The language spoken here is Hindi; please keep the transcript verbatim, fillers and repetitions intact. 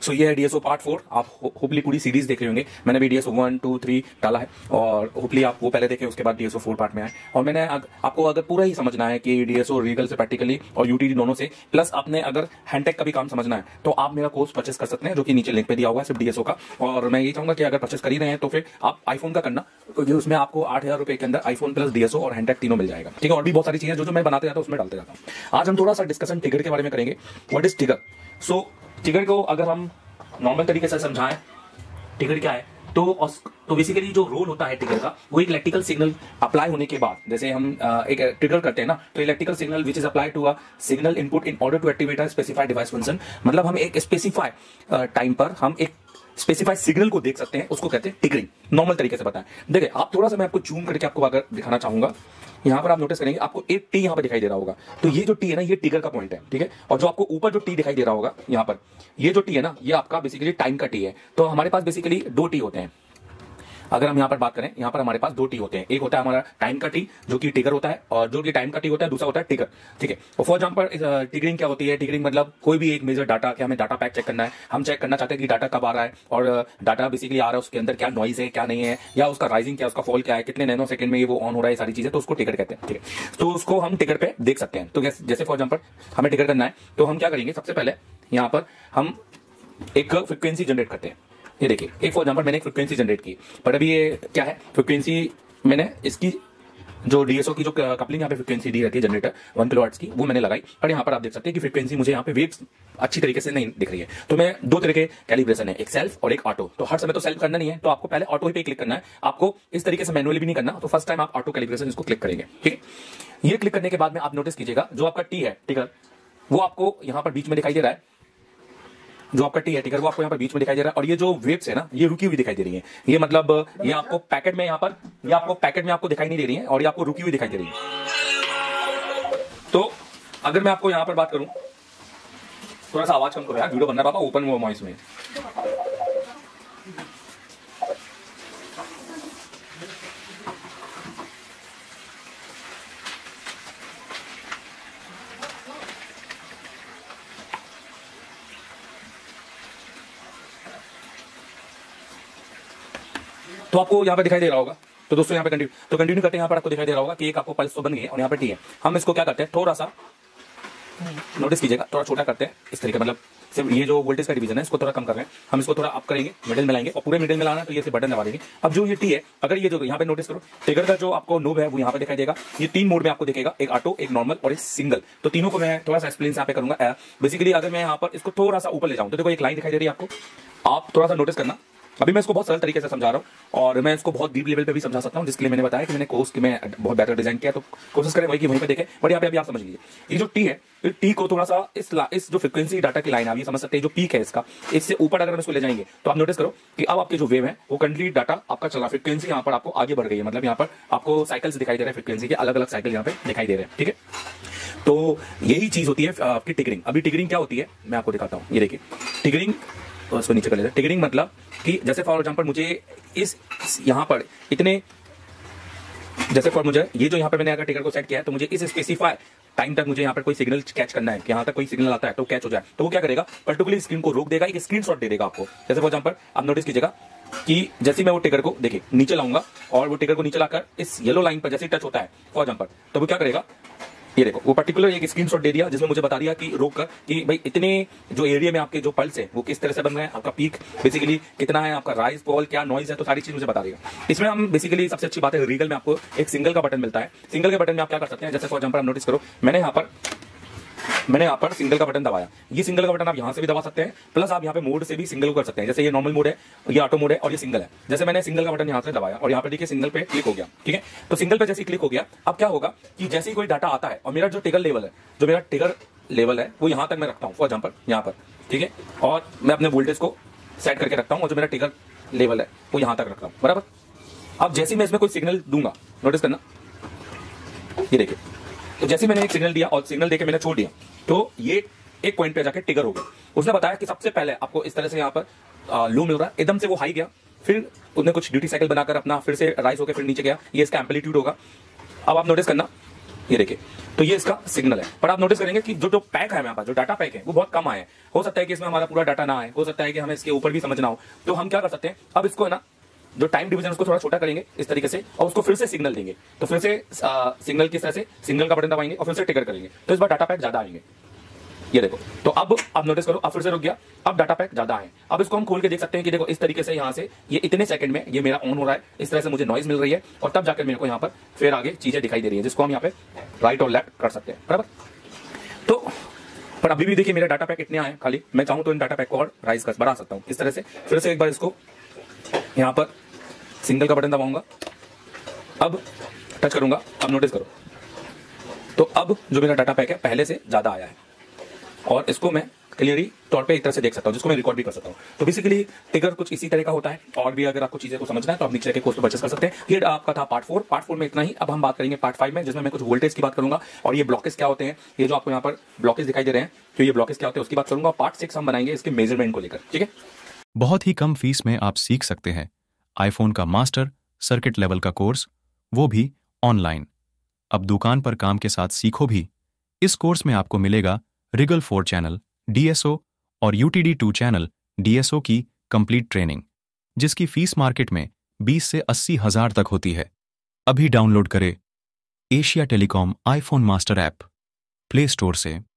सो ये है डीएसओ पार्ट फोर। आप होपली पूरी सीरीज देख रहे होंगे। मैंने भी डीएसओ वन टू थ्री डाला है और होपली आप वो पहले देखें, उसके बाद डीएसओ फोर पार्ट में आए। और मैंने अग, आपको अगर पूरा ही समझना है कि डीएसओ रीगल से प्रैक्टिकली और यूटीडी दोनों से, प्लस आपने अगर हैंडटेक का भी काम समझना है तो आप मेरा कोर्स परचेस कर सकते हैं, जो कि नीचे लिंक पे दिया हुआ है सिर्फ डीएसओ का। और मैं ये चाहूंगा कि अगर परचेस कर ही रहे हैं तो फिर आप आईफोन का करना, क्योंकि उसमें आपको आठ हजार रुपए के अंदर आईफोन प्लस डीएसओ और हैंडटेक तीनों मिल जाएगा। ठीक है, और भी बहुत सारी चीजें जो जो मैं बनाते जाता हूँ उसमें डालते जाता हूँ। आज हम थोड़ा सा डिस्कशन टिगर के बारे में करेंगे। What is टिगर? सो टिगर को अगर हम नॉर्मल तरीके से समझाएं, टिगर क्या है, तो तो बेसिकली जो रोल होता है टिगर का, वो एक इलेक्ट्रिकल सिग्नल अप्लाई होने के बाद, जैसे हम एक ट्रिगर करते हैं ना, तो electrical signal which is apply to a signal input in order to activate a specified device function. मतलब हम एक स्पेसिफाई टाइम पर हम एक स्पेसिफाइड सिग्नल को देख सकते हैं, उसको कहते हैं टिगरिंग। नॉर्मल तरीके से बताएं। देखिए, आप थोड़ा सा मैं आपको जूम करके आपको अगर दिखाना चाहूंगा, यहां पर आप नोटिस करेंगे आपको एक टी यहां पर दिखाई दे रहा होगा। तो ये जो टी है ना, ये टिगर का पॉइंट है। ठीक है, और जो आपको ऊपर जो टी दिखाई दे रहा होगा यहां पर, ये जो टी है ना, ये आपका बेसिकली टाइम का टी है। तो हमारे पास बेसिकली दो टी होते हैं। अगर हम यहाँ पर बात करें, यहाँ पर हमारे पास दो टी होते हैं। एक होता है हमारा टाइम का टी, जो कि टिगर होता है, और जो कि टाइम का टी होता है दूसरा होता है टिगर। ठीक है, और फॉर एग्जांपल टिगरिंग क्या होती है? टिगरिंग मतलब कोई भी एक मेजर डाटा, कि हमें डाटा पैक चेक करना है, हम चेक करना चाहते हैं कि डाटा कब आ रहा है, और डाटा बेसिकली आ रहा है उसके अंदर क्या नॉइज है, क्या नहीं है, या उसका राइजिंग क्या, उसका फॉल क्या है, कितने नैनो सेकंड में ये वो ऑन हो रहा है, सारी चीजें, तो उसको टिगर कहते हैं। ठीक है, तो उसको हम टिगर पे देख सकते हैं। तो जैसे फॉर एग्जाम्पल हमें टिगर करना है, तो हम क्या करेंगे, सबसे पहले यहाँ पर हम एक फ्रिक्वेंसी जनरेट करते हैं। ये देखिए, एक फॉर एग्जांपल मैंने एक फ्रिक्वेंसी जनरेट की, पर अभी ये क्या है, फ्रिक्वेंसी मैंने इसकी जो डीएसओ की जो कपलिंग यहाँ पे फ्रिक्वेंसी दी रहती है जनरेटर वन किलोहर्ट्ज की, वो मैंने लगाई। और यहाँ पर आप देख सकते हैं कि फ्रिक्वेंसी मुझे यहाँ पे वेव्स अच्छी तरीके से नहीं दिख रही है। तो मैं दो तरह के कैलिब्रेशन है, एक सेल्फ और एक ऑटो। तो हर समय तो सेल्फ करना नहीं है, तो आपको पहले ऑटो ही पे क्लिक करना है। आपको इस तरीके से मैनुअली भी नहीं करना। तो फर्स्ट टाइम आप ऑटो कैलिब्रेशन इसको क्लिक करेंगे। ठीक है, ये क्लिक करने के बाद में आप नोटिस कीजिएगा, जो आपका टी है टिगर, वो आपको यहाँ पर बीच में दिखाई दे रहा है। जो आपका टी है टिगर, वो आपको यहाँ पर बीच में दिखाई दे रहा है। और ये जो वेव्स है ना, ये रुकी हुई दिखाई दे रही है। ये मतलब ये आपको पैकेट में यहाँ पर, ये आपको पैकेट में आपको दिखाई नहीं दे रही है, और ये आपको रुकी हुई दिखाई दे रही है। तो अगर मैं आपको यहाँ पर बात करूं, थोड़ा सा आवाज कम करो यार, वीडियो बनना पापा, ओपन वॉइस में। तो आपको यहाँ पे दिखाई दे रहा होगा। तो दोस्तों यहाँ पे कंटिन्यू तो कंटिन्यू करते हैं। यहाँ पर आपको दिखाई दे रहा होगा कि एक आपको पल्स तो बन गई है, और यहाँ पे टी है। हम इसको क्या करते हैं, थोड़ा सा नोटिस कीजिएगा, थोड़ा छोटा करते हैं इस तरीके, मतलब सिर्फ ये जो वोल्टेज का डिवीजन है इसको थोड़ा कम कर रहे हैं। हम इसको थोड़ा अप करेंगे, मिडिल में लाएंगे, और पूरे मिडिल में लाना है तो ये से बटन दबा देंगे। अब जो ये टी है, अगर ये जो यहाँ पे नोटिस करो, टिगर का जो आपको नोब है वो यहाँ पे दिखाई देगा। ये तीन मोड में आपको दिखेगा, एक ऑटो, एक नॉर्मल और एक सिंगल। तो तीनों को मैं थोड़ा सा एक्सप्लेन यहाँ पे करूंगा। बेसिकली अगर मैं यहाँ पर इसको थोड़ा सा ऊपर ले जाऊँ, तो देखो एक लाइन दिखाई दे रही है आपको, आप थोड़ा सा नोटिस करना। अभी मैं इसको बहुत सरल तरीके से समझा रहा हूँ, और मैं इसको बहुत डीप लेवल पे भी समझा सकता हूँ, जिसके लिए मैंने बताया कि मैंने कोर्स में बहुत बेहतर डिजाइन किया। तो कोशिश करें वही कि वहीं पे देखें। बट यहाँ पे अभी आप समझ लीजिए, ये जो टी है, इस टी को थोड़ा सा इस इस जो फ्रिक्वेंसी डाटा की लाइन आप ये समझ सकते हैं, जो पीक है इसका, इससे ऊपर अगर हम इसको ले जाएंगे तो आप नोटिस करो कि अब आपके जो वेव है वो कंप्लीट डाटा आपका चला, फ्रिक्वेंसी यहाँ पर आपको आगे बढ़ गई है। मतलब यहाँ पर आपको साइकिल्स दिखाई दे रहे हैं, फ्रिक्वेंसी के अलग अलग साइकिल यहाँ पे दिखाई दे रहे हैं। ठीक है, तो यही चीज होती है आपकी टिगरिंग। अभी टिगरिंग क्या होती है मैं आपको दिखाता हूँ। ये देखिए टिगरिंग, तो इसको नीचे कर लेते हैं। टिगरिंग मतलब कि जैसे फॉर एग्जांपल मुझे इस यहाँ पर इतने, जैसे फॉर मुझे ये जो यहाँ पर मैंने अगर टिगर को सेट किया है, तो मुझे इस स्पेसिफाई टाइम तक मुझे यहाँ पर कोई सिग्नल कैच करना है, कि यहाँ तक कोई सिग्नल आता है तो कैच हो जाए। तो वो क्या करेगा, पर्टिकुलर स्क्रीन को रोक देगा, एक स्क्रीनशॉट दे देगा आपको। जैसे फॉर एग्जांपल आप नोटिस कीजिएगा कि जैसे मैं वो टिगर को देखिए नीचे लाऊंगा, और वो टिगर को नीचे लाकर इस येलो लाइन पर जैसे टच होता है फॉर एग्जांपल, तो वो क्या करेगा, ये देखो वो पर्टिकुलर एक स्क्रीनशॉट दे दिया, जिसमें मुझे बता दिया कि रोक कर कि भाई इतने जो एरिया में आपके जो पल्स है वो किस तरह से बन रहे हैं, आपका पीक बेसिकली कितना है, आपका राइज फॉल क्या नॉइज है, तो सारी चीज मुझे बता देगा। इसमें हम बेसिकली सबसे अच्छी बात है, रीगल में आपको एक सिंगल का बटन मिलता है। सिंगल के बटन में आप क्या कर सकते हैं, जैसे फॉर एग्जांपल आप नोटिस करो, मैंने यहाँ पर मैंने यहाँ पर सिंगल का बटन दबाया। ये सिंगल का बटन आप यहाँ से भी दबा सकते हैं, प्लस आप यहाँ पे मोड से भी सिंगल कर सकते हैं। जैसे ये नॉर्मल मोड है, ये ऑटो मोड है, और ये सिंगल है। जैसे मैंने सिंगल का बटन यहाँ से दबाया, और यहाँ पे देखिए सिंगल पे क्लिक हो गया। ठीक है, तो सिंगल पे जैसे क्लिक हो गया, अब क्या होगा कि जैसे ही कोई डाटा आता है, और मेरा जो टिगर लेवल है, जो मेरा टिगर लेवल है वो यहाँ तक मैं रखता हूँ फॉर एग्जाम्पल यहाँ पर। ठीक है, और मैं अपने वोल्टेज को सेट करके रखता हूँ, और जो मेरा टिगर लेवल है वो यहाँ तक रखता हूँ, बराबर। अब जैसे मैं इसमें कोई सिग्नल दूंगा, नोटिस करना, ये देखिए, तो जैसे मैंने एक सिग्नल दिया और सिग्नल देके मैंने छोड़ दिया, तो ये एक पॉइंट पे जाके टिगर हो गया। उसने बताया कि सबसे पहले आपको इस तरह से यहाँ पर लो मिल रहा है, एकदम से वो हाई गया, फिर उसने कुछ ड्यूटी साइकिल बनाकर अपना फिर से राइज होकर फिर नीचे गया। ये इसका एम्पलीट्यूड होगा। अब आप नोटिस करना, ये देखिए, तो ये इसका सिग्नल है। पर आप नोटिस करेंगे कि जो जो पैक है हमारे पास, जो डाटा पैक है वो बहुत कम आए हैं। हो सकता है कि इसमें हमारा पूरा डाटा ना आए, हो सकता है कि हमें इसके ऊपर भी समझना हो। तो हम क्या कर सकते हैं, अब इसको है ना जो टाइम डिवीजन उसको थोड़ा छोटा करेंगे इस तरीके से, और उसको फिर से सिग्नल देंगे। तो फिर से आ, सिग्नल किस तरह से, सिग्नल का बटन दबाएंगे और फिर से ट्रिगर करेंगे, तो इस बार डाटा पैक ज्यादा आएंगे। ये देखो, तो अब आप नोटिस करो, अब फिर से रुक गया, अब डाटा पैक ज्यादा है। अब इसको हम खोल के देख सकते हैं कि देखो इस तरीके से यहाँ से ये इतने सेकंड में ये मेरा ऑन हो रहा है, इस तरह से मुझे नॉइज मिल रही है, और तब जाकर मेरे को यहाँ पर फिर आगे चीजें दिखाई दे रही है, जिसको हम यहाँ पे राइट और लेफ्ट कर सकते हैं, बराबर। तो पर अभी भी देखिए मेरा डाटा पैक इतने आए खाली, मैं चाहूँ तो इन डाटा पैक को और राइज कर बढ़ा सकता हूँ इस तरह से। फिर से एक बार इसको यहाँ पर सिंगल का बटन दबाऊंगा, अब टच करूंगा, अब नोटिस करो, तो अब जो मेरा डाटा पैक है पहले से ज्यादा आया है, और इसको मैं क्लियरली तौर पे एक तरह से देख सकता हूं, जिसको मैं रिकॉर्ड भी कर सकता हूं। तो बेसिकली ट्रिगर कुछ इसी तरह का होता है, और भी अगर आपको चीजें को समझना है तो आप नीचे के कोर्स पे परचेस कर सकते हैं। ये आपका था पार्ट फोर। पार्ट फोर में इतना ही। अब हम बात करेंगे पार्ट फाइव में, जिसमें मैं कुछ वोल्टेज की बात करूंगा, और ये ब्लॉकेज क्या होते हैं, ये जो आपको यहाँ पर ब्लॉकेज दिखाई दे रहे हैं, तो ये ब्लॉकेज क्या होते हैं उसकी बात करूंगा। पार्ट सिक्स हम बनाएंगे इसके मेजरमेंट को लेकर, ठीक है। बहुत ही कम फीस में आप सीख सकते हैं आईफोन का मास्टर सर्किट लेवल का कोर्स, वो भी ऑनलाइन। अब दुकान पर काम के साथ सीखो भी। इस कोर्स में आपको मिलेगा रिगल फोर चैनल डीएसओ और यूटीडी टू चैनल डीएसओ की कंप्लीट ट्रेनिंग, जिसकी फीस मार्केट में बीस से अस्सी हजार तक होती है। अभी डाउनलोड करें Asia Telecom iPhone master app Play Store से।